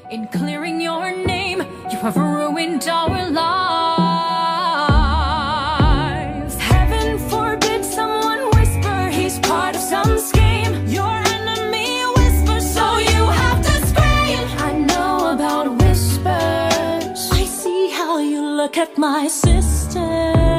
In clearing your name, you have ruined our lives. Heaven forbid someone whisper he's part of some scheme. Your enemy whispers, so you have to scream. I know about whispers. I see how you look at my sister.